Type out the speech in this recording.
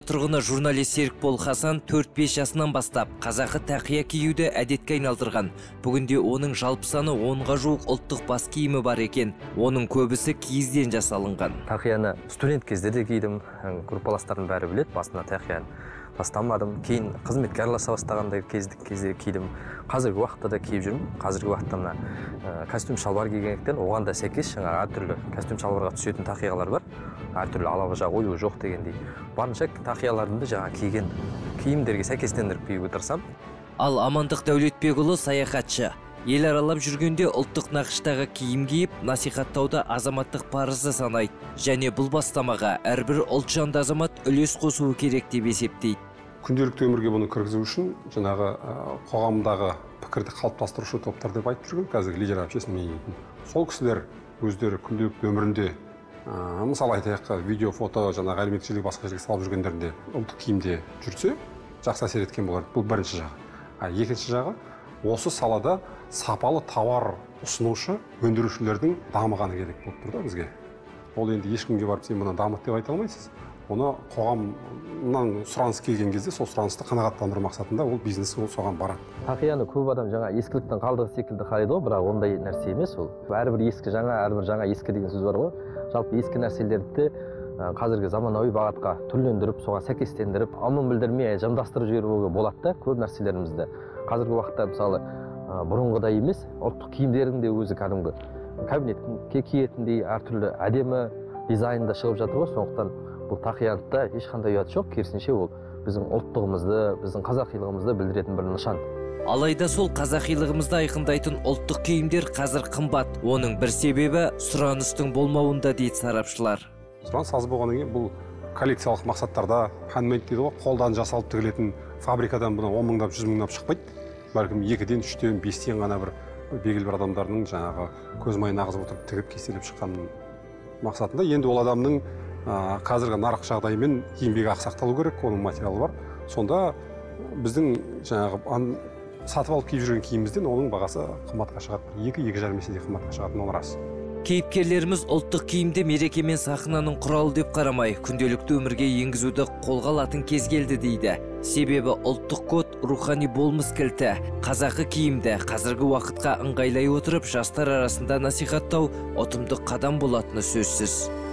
Тұрғыны журналист Серікбол Хасан 4-5 жасынан бастап қазақы тақия киюді әдетке айналдырған. Бүгінде оның жалпы саны 10-ға жуық ұлттық бас киімі бар екен. Оның көбісі киізден жасалынған. Тақияны студент кезде де кидім. Группаластардың бәрі біледі, басына тақияны тастамадым. Кейін қызметке араласа бастағанда кезде кидім. Қазіргі уақытта да киіп жүрмін. Қазіргі уақытта мына костюм шалбар кигендіктен оған да сәйкес жаңа әртүрлі костюм шалбарға түсетін тақиялар бар. Әртүрлі алабажа ою жоқ дегендей. Барынша тақияларымды жаңа киген киімдерге сәйкестендіріп киюге тырысамын. Ал Амандық Дәулетбекұлы саяхатшы. Ел аралап жүргенде ұлттық нақыштағы киім киіп, насихаттауда азаматтық парызы санайды. Және бұл бастамаға әрбір ұлтжанды азамат үлес қосуы керек деп есептейді. Күнделікті өмірге бұны кіргізу үшін жаңағы қоғамдағы пікірді қалыптастырушы топтар деп айтып жүрген қазіргі лидер общественный мнение. Сол кісілер өздері күнделікті өмірінде мысалы айтайық, видео, фото, жаңағы әлеуметтік желіге басқа жерге салып жүргендерінде ұлттық киімде жүрсе, жақсы әсер еткен болар. Бұл бірінші жағы. Екінші жағы, осы салада сапалы тауар ұсынушы өндірушілердің дамығаны керек болып тұр да бізге. Ол енді ешкімге барып сен мұны дамыт деп айта алмайсыз. Оны қоғамнан сұраныс келген кезде сол сұранысты қанағаттандыру мақсатында ол бизнес соған барады. Тақияны көп адам жаңа ескіліктен қалдығы секілді қарайды ғой, бірақ ондай нәрсе емес ол. Әрбір ескі жаңа, әрбір жаңа ескі деген сөз бар ғой. Жалпы ескі нәрселерді қазіргі заманауи бағытқа түрлендіріп, соған сәйкестендіріп, аман білдірмей жамдастырып жіберуге болады да көп нәрселерімізді. Қазіргі уақытта мысалы бұрынғыдай емес, ұлттық киімдердің де өзі кәдімгі кабинетке киетіндей әртүрлі әдемі дизайнда шығып жатыр ғой. Сондықтан бұл тақиянда ешқандай ұят жоқ, керісінше ол біздің ұлттығымызды, біздің қазақилығымызды білдіретін бір нышан. Алайда сол қазақилығымызды айқындайтын ұлттық киімдер қазір қымбат. Оның бір себебі сұраныстың болмауында дейді сарапшылар. Сұраныс аз болғаннан кейін бұл коллекциялық мақсаттарда handmade дейді ғой, қолдан жасалып тігілетін фабрикадан бұны 10 мыңдап, 100 мыңдап шықпайды. Бәлкім 2-ден, 3-тен, 5-тен ғана бір белгілі бір адамдардың жаңағы көз майын ағызып отырып тігіп кестелеп шыққан мақсатында. Енді ол адамның қазіргі нарық жағдайымен еңбегі ақсақталу керек, оның материалы бар. Сонда біздің жаңағы сатып алып киіп жүрген киімімізден оның бағасы қымбатқа шығады. 2-2,5 есеге қымбатқа шығатыны ол рас. Кейіпкерлеріміз ұлттық киімді мереке мен сахнаның құралы деп қарамай, күнделікті өмірге енгізуді қолға алатын кез келді дейді. Себебі ұлттық код рухани болмыс кілті. Қазақы киімді қазіргі уақытқа ыңғайлай отырып, жастар арасында насихаттау ұтымды қадам болатыны сөзсіз.